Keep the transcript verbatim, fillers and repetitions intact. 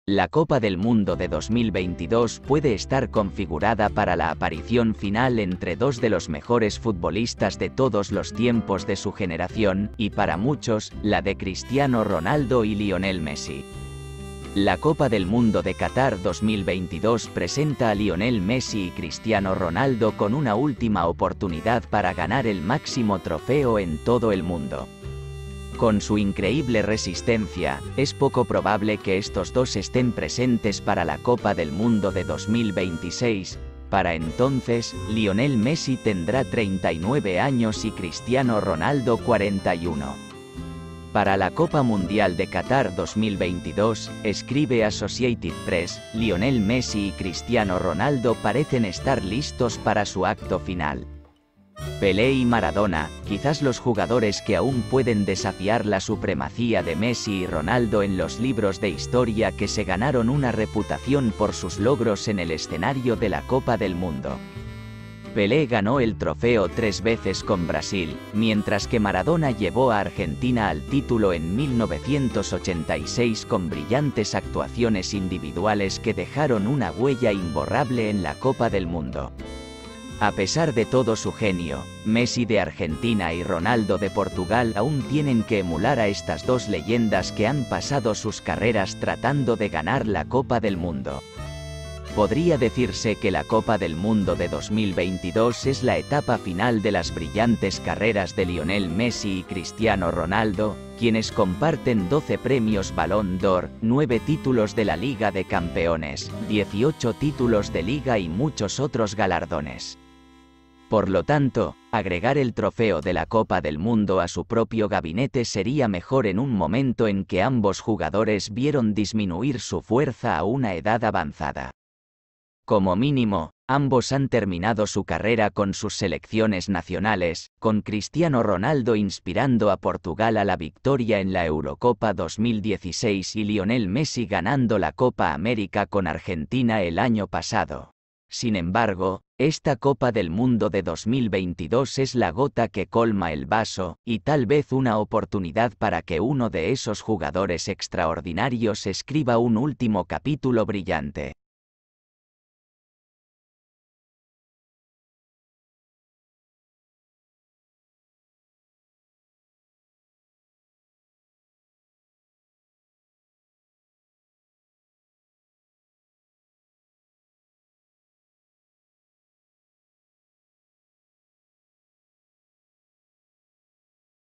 La Copa del Mundo de dos mil veintidós puede estar configurada para la aparición final entre dos de los mejores futbolistas de todos los tiempos de su generación, y para muchos, la de Cristiano Ronaldo y Lionel Messi. La Copa del Mundo de Qatar dos mil veintidós presenta a Lionel Messi y Cristiano Ronaldo con una última oportunidad para ganar el máximo trofeo en todo el mundo. Con su increíble resistencia, es poco probable que estos dos estén presentes para la Copa del Mundo de dos mil veintiséis. Para entonces, Lionel Messi tendrá treinta y nueve años y Cristiano Ronaldo cuarenta y uno. Para la Copa Mundial de Qatar dos mil veintidós, escribe Associated Press, Lionel Messi y Cristiano Ronaldo parecen estar listos para su acto final. Pelé y Maradona, quizás los jugadores que aún pueden desafiar la supremacía de Messi y Ronaldo en los libros de historia, que se ganaron una reputación por sus logros en el escenario de la Copa del Mundo. Pelé ganó el trofeo tres veces con Brasil, mientras que Maradona llevó a Argentina al título en mil novecientos ochenta y seis con brillantes actuaciones individuales que dejaron una huella imborrable en la Copa del Mundo. A pesar de todo su genio, Messi de Argentina y Ronaldo de Portugal aún tienen que emular a estas dos leyendas que han pasado sus carreras tratando de ganar la Copa del Mundo. Podría decirse que la Copa del Mundo de dos mil veintidós es la etapa final de las brillantes carreras de Lionel Messi y Cristiano Ronaldo, quienes comparten doce premios Balón d'Or, nueve títulos de la Liga de Campeones, dieciocho títulos de Liga y muchos otros galardones. Por lo tanto, agregar el trofeo de la Copa del Mundo a su propio gabinete sería mejor en un momento en que ambos jugadores vieron disminuir su fuerza a una edad avanzada. Como mínimo, ambos han terminado su carrera con sus selecciones nacionales, con Cristiano Ronaldo inspirando a Portugal a la victoria en la Eurocopa dos mil dieciséis y Lionel Messi ganando la Copa América con Argentina el año pasado. Sin embargo, esta Copa del Mundo de dos mil veintidós es la gota que colma el vaso, y tal vez una oportunidad para que uno de esos jugadores extraordinarios escriba un último capítulo brillante.